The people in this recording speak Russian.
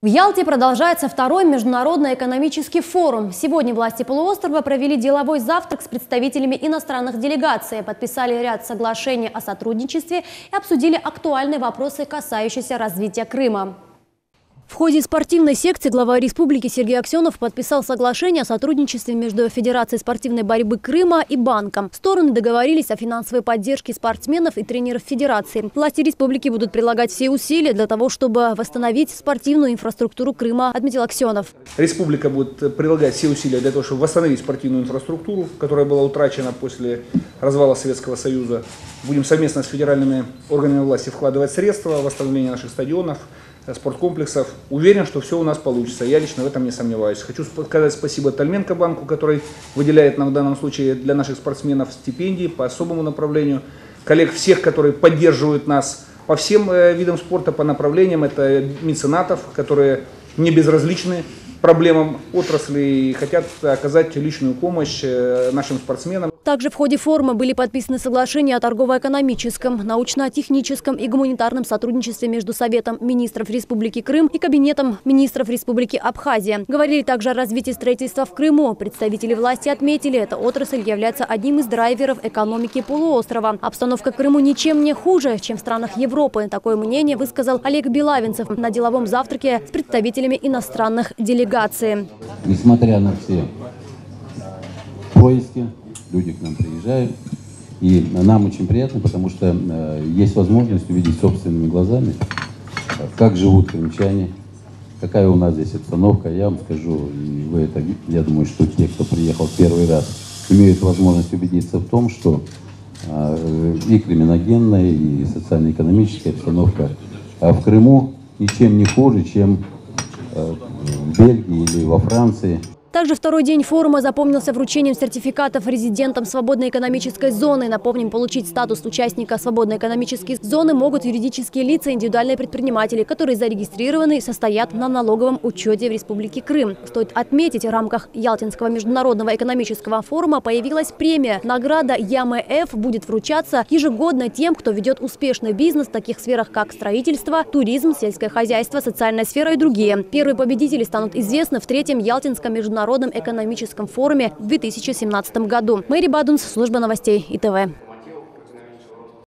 В Ялте продолжается второй международный экономический форум. Сегодня власти полуострова провели деловой завтрак с представителями иностранных делегаций, подписали ряд соглашений о сотрудничестве и обсудили актуальные вопросы, касающиеся развития Крыма. В ходе спортивной секции глава республики Сергей Аксенов подписал соглашение о сотрудничестве между Федерацией спортивной борьбы Крыма и банком. Стороны договорились о финансовой поддержке спортсменов и тренеров Федерации. Власти республики будут прилагать все усилия для того, чтобы восстановить спортивную инфраструктуру Крыма, отметил Аксенов. Республика будет прилагать все усилия для того, чтобы восстановить спортивную инфраструктуру, которая была утрачена после развала Советского Союза. Будем совместно с федеральными органами власти вкладывать средства в восстановление наших стадионов, спорткомплексов. Уверен, что все у нас получится. Я лично в этом не сомневаюсь. Хочу сказать спасибо Тальменко банку, который выделяет нам в данном случае для наших спортсменов стипендии по особому направлению. Коллег всех, которые поддерживают нас по всем видам спорта, по направлениям. Это меценатов, которые не безразличны проблемам отрасли и хотят оказать личную помощь нашим спортсменам. Также в ходе форума были подписаны соглашения о торгово-экономическом, научно-техническом и гуманитарном сотрудничестве между Советом министров Республики Крым и Кабинетом министров Республики Абхазия. Говорили также о развитии строительства в Крыму. Представители власти отметили, эта отрасль является одним из драйверов экономики полуострова. Обстановка в Крыму ничем не хуже, чем в странах Европы. Такое мнение высказал Олег Белавинцев на деловом завтраке с представителями иностранных делегаций. Несмотря на все поиски, люди к нам приезжают, и нам очень приятно, потому что есть возможность увидеть собственными глазами, как живут крымчане, какая у нас здесь обстановка. Я вам скажу, и вы это, я думаю, что те, кто приехал первый раз, имеют возможность убедиться в том, что и криминогенная, и социально-экономическая обстановка в Крыму ничем не хуже, чем в Бельгии или во Франции. Также второй день форума запомнился вручением сертификатов резидентам свободной экономической зоны. Напомним, получить статус участника свободной экономической зоны могут юридические лица, индивидуальные предприниматели, которые зарегистрированы и состоят на налоговом учете в Республике Крым. Стоит отметить, в рамках Ялтинского международного экономического форума появилась премия. Награда ЯМФ будет вручаться ежегодно тем, кто ведет успешный бизнес в таких сферах, как строительство, туризм, сельское хозяйство, социальная сфера и другие. Первые победители станут известны в третьем Ялтинском международном экономическом форуме в 2017 году. Мэри Бадунс, служба новостей ИТВ.